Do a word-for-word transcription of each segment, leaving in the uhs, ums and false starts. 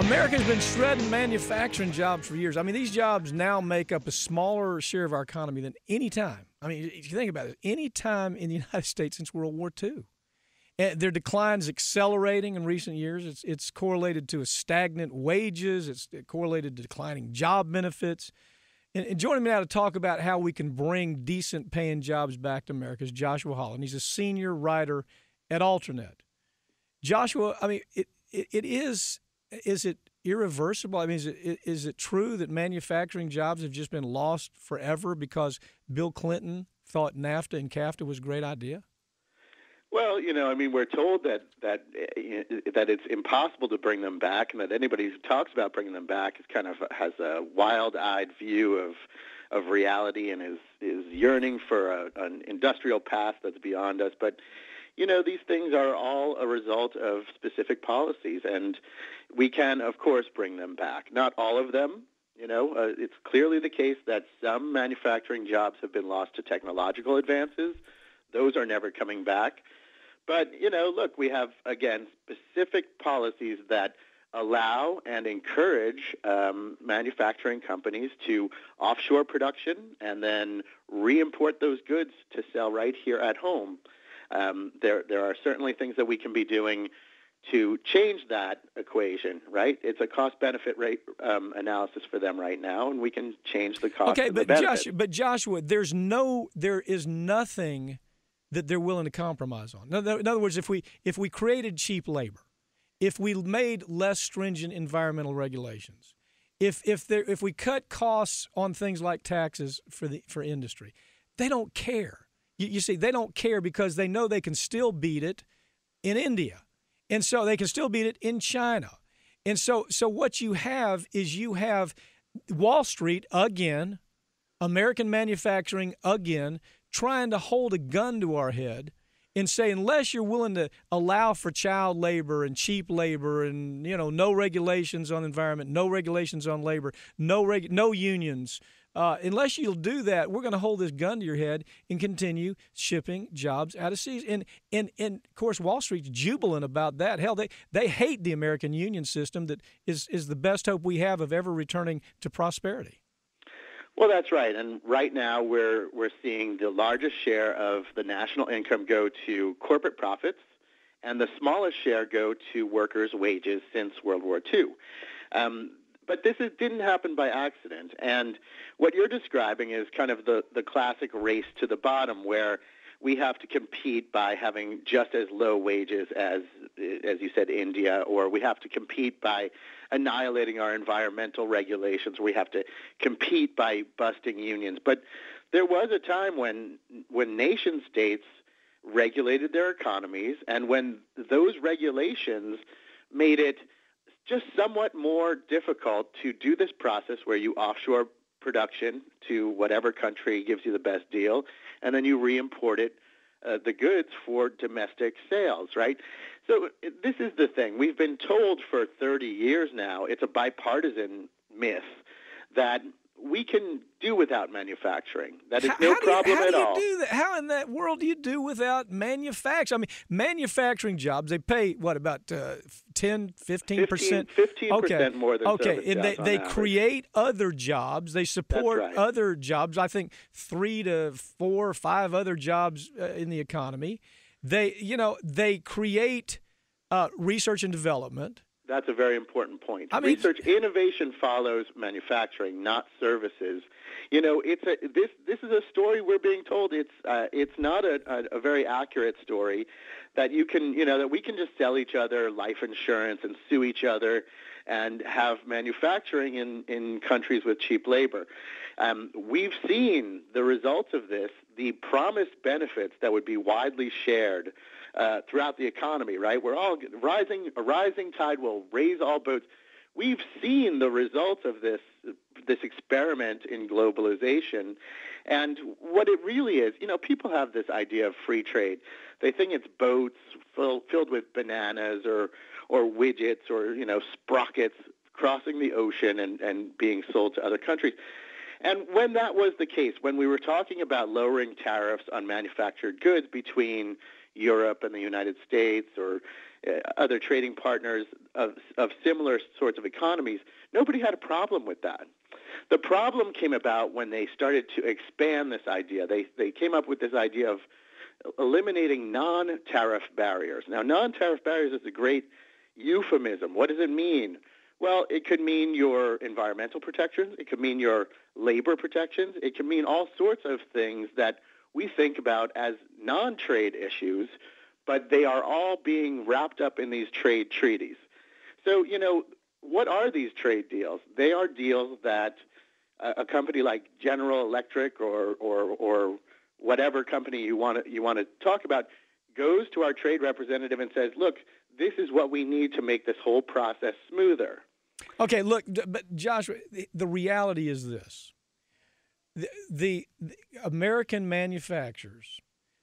America's been shredding manufacturing jobs for years. I mean, these jobs now make up a smaller share of our economy than any time. I mean, if you think about it, any time in the United States since World War Two. And their decline is accelerating in recent years. It's it's correlated to a stagnant wages. It's correlated to declining job benefits. And, and joining me now to talk about how we can bring decent paying jobs back to America is Joshua Holland. He's a senior writer at Alternet. Joshua, I mean, it it, it is is it irreversible? I mean, is it is it true that manufacturing jobs have just been lost forever because Bill Clinton thought NAFTA and CAFTA was a great idea? Well, you know, I mean, we're told that that that it's impossible to bring them back, and that anybody who talks about bringing them back is kind of has a wild-eyed view of of reality and is is yearning for a, an industrial path that's beyond us. But you know, these things are all a result of specific policies, and we can, of course, bring them back. Not all of them. You know, uh, it's clearly the case that some manufacturing jobs have been lost to technological advances. Those are never coming back. But, you know, look, we have, again, specific policies that allow and encourage um, manufacturing companies to offshore production and then re-import those goods to sell right here at home. Um, there, there are certainly things that we can be doing to change that equation, right? It's a cost-benefit rate um, analysis for them right now, and we can change the cost. Okay, and the but benefit. Joshua, but Joshua, there's no, there is nothing that they're willing to compromise on. In other words, if we if we created cheap labor, if we made less stringent environmental regulations, if if there if we cut costs on things like taxes for the for industry, they don't care. You, you see, they don't care because they know they can still beat it in India, and so they can still beat it in China, and so so what you have is you have Wall Street again, American manufacturing again, trying to hold a gun to our head and say, unless you're willing to allow for child labor and cheap labor and, you know, no regulations on environment, no regulations on labor, no reg- no unions, uh, unless you'll do that, we're going to hold this gun to your head and continue shipping jobs out of seas. And, and, and of course, Wall Street's jubilant about that. Hell, they, they hate the American union system that is, is the best hope we have of ever returning to prosperity. Well, that's right. And right now we're we're seeing the largest share of the national income go to corporate profits and the smallest share go to workers' wages since World War Two. Um, but this is, didn't happen by accident. And what you're describing is kind of the, the classic race to the bottom where we have to compete by having just as low wages as, as you said, India, or we have to compete by annihilating our environmental regulations. We have to compete by busting unions. But there was a time when when nation states regulated their economies, and when those regulations made it just somewhat more difficult to do this process where you offshore production to whatever country gives you the best deal, and then you re-import it, uh, the goods for domestic sales, right? So this is the thing. We've been told for thirty years now, it's a bipartisan myth, that we can do without manufacturing. That is how, no how problem you, how at do you all. Do that? How in that world do you do without manufacturing? I mean, manufacturing jobs, they pay, what, about uh, ten, fifteen percent? fifteen percent okay. more than Okay, service and they, jobs they on average. create other jobs. They support That's right. other jobs, I think three to four or five other jobs uh, in the economy. They, you know, they create uh, research and development. That's a very important point. I mean, Research innovation follows manufacturing, not services. You know, it's a this this is a story we're being told. It's uh, it's not a, a, a very accurate story. That you can you know that we can just sell each other life insurance and sue each other, and have manufacturing in, in countries with cheap labor. Um, we've seen the results of this. The promised benefits that would be widely shared Uh, throughout the economy, right? We're all rising, a rising tide will raise all boats. We've seen the results of this this experiment in globalization. And what it really is, you know, people have this idea of free trade. They think it's boats full, filled with bananas or or widgets or, you know, sprockets crossing the ocean and, and being sold to other countries. And when that was the case, when we were talking about lowering tariffs on manufactured goods between, Europe and the United States or uh, other trading partners of, of similar sorts of economies, nobody had a problem with that. The problem came about when they started to expand this idea. They, they came up with this idea of eliminating non-tariff barriers. Now, non-tariff barriers is a great euphemism. What does it mean? Well, it could mean your environmental protections. It could mean your labor protections. It could mean all sorts of things that we think about as non-trade issues, but they are all being wrapped up in these trade treaties. So, you know, what are these trade deals? They are deals that a, a company like General Electric or, or, or whatever company you want to you want to talk about goes to our trade representative and says, look, this is what we need to make this whole process smoother. Okay, look, but Joshua, the, the reality is this. The, the, the American manufacturers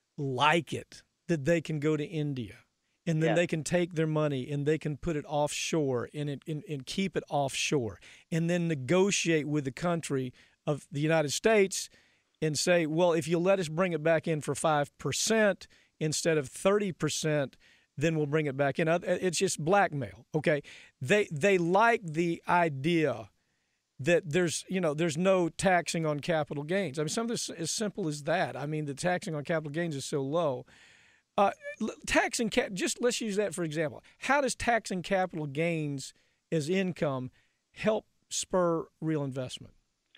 like it that they can go to India and then yeah. they can take their money and they can put it offshore and, it, and, and keep it offshore and then negotiate with the country of the United States and say, well, if you let us bring it back in for five percent instead of thirty percent, then we'll bring it back in. It's just blackmail, okay? They they like the idea that there's, you know, there's no taxing on capital gains. I mean, something as simple as that. I mean, the taxing on capital gains is so low. Uh, taxing, cap- just let's use that for example. How does taxing capital gains as income help spur real investment?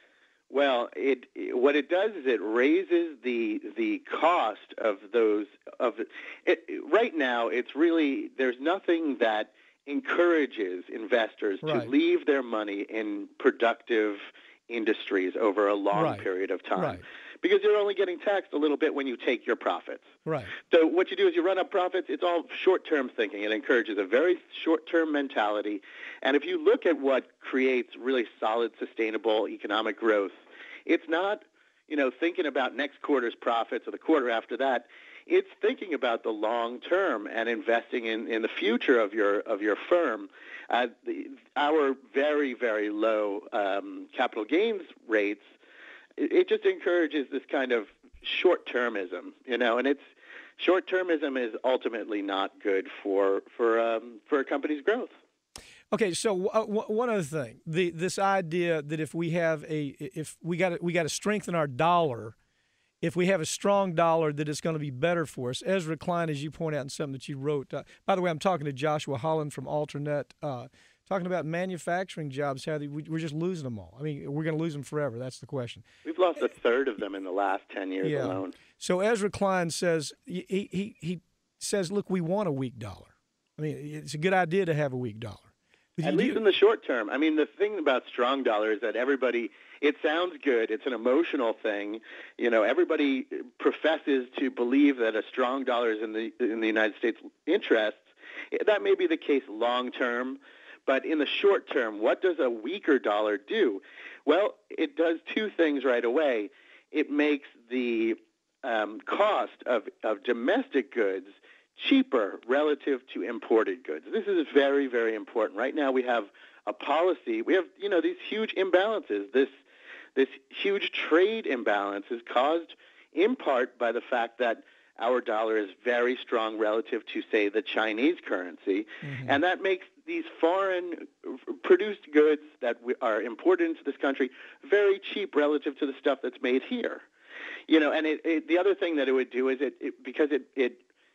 Well, it what it does is it raises the the cost of those of it. Right now, it's really there's nothing that encourages investors right. to leave their money in productive industries over a long right. period of time. Right. Because you're only getting taxed a little bit when you take your profits. Right. So what you do is you run up profits. It's all short-term thinking. It encourages a very short-term mentality. And if you look at what creates really solid, sustainable economic growth, it's not, you know, thinking about next quarter's profits or the quarter after that. It's thinking about the long term and investing in, in the future of your of your firm. Uh, the, our very, very low um, capital gains rates, it, it just encourages this kind of short-termism, you know, and it's short-termism is ultimately not good for for um, for a company's growth. Okay, so uh, w- one other thing, the this idea that if we have a if we got we got to strengthen our dollar, if we have a strong dollar, that it's going to be better for us. Ezra Klein, as you point out in something that you wrote. Uh, by the way, I'm talking to Joshua Holland from Alternet, uh, talking about manufacturing jobs. How they, we, we're just losing them all. I mean, we're going to lose them forever. That's the question. We've lost a third of them in the last ten years yeah. alone. So Ezra Klein says he he he says, look, we want a weak dollar. I mean, it's a good idea to have a weak dollar. At least in the short term. I mean, the thing about strong dollar is that everybody, it sounds good. It's an emotional thing. You know, everybody professes to believe that a strong dollar is in the in the United States' interests. That may be the case long term, but in the short term, what does a weaker dollar do? Well, it does two things right away. It makes the um, cost of, of domestic goods cheaper relative to imported goods. This is very, very important. Right now we have a policy. We have, you know, these huge imbalances. This this huge trade imbalance is caused in part by the fact that our dollar is very strong relative to, say, the Chinese currency. Mm-hmm. And that makes these foreign produced goods that are imported into this country very cheap relative to the stuff that's made here. You know, and it, it, the other thing that it would do is it, it because it, it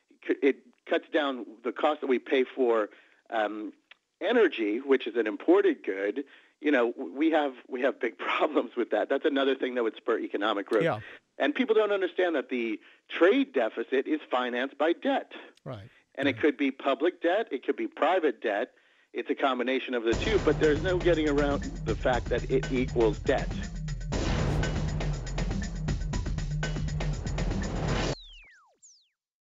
it cuts down the cost that we pay for um, energy, which is an imported good. You know, we have we have big problems with that. That's another thing that would spur economic growth. Yeah. And people don't understand that the trade deficit is financed by debt. Right. And right. it could be public debt. It could be private debt. It's a combination of the two, but there's no getting around the fact that it equals debt.